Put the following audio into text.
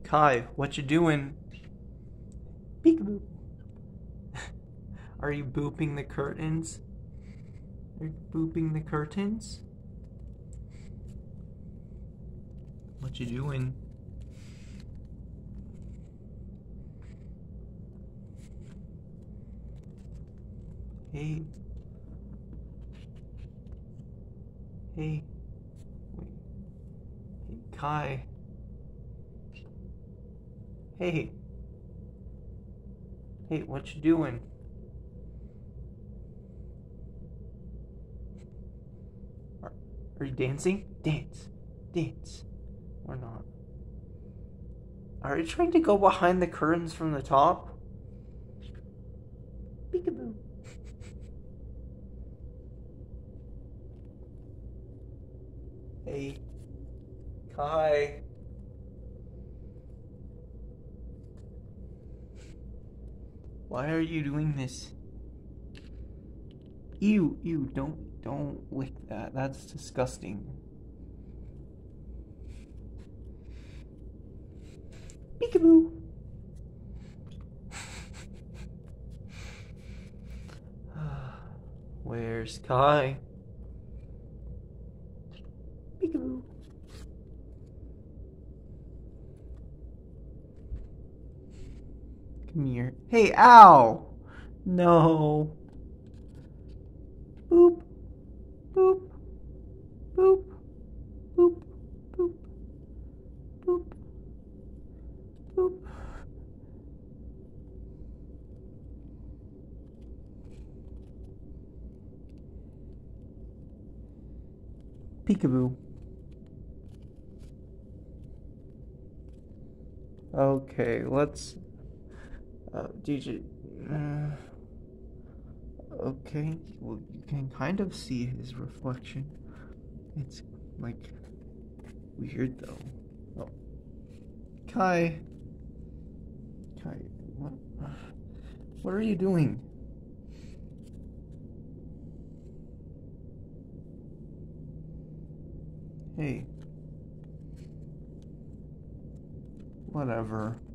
Kai, what you doing? Peekaboo. Are you booping the curtains? Are you booping the curtains? What you doing? Hey. Hey. Wait. Hey, Kai. Hey. Hey, what you doing? Are you dancing? Dance. Dance. Or not. Are you trying to go behind the curtains from the top? Peekaboo. Hey. Kai. Why are you doing this? Ew, don't lick that. That's disgusting. Peekaboo. Where's Kai? Peekaboo. Come here. Hey, ow! No. Boop. Boop. Boop. Boop. Boop. Boop. Boop. Peekaboo. Okay, let's... DJ... okay, well, you can kind of see his reflection. It's, like, weird, though. Oh. Kai. Kai, what? What are you doing? Hey. Whatever.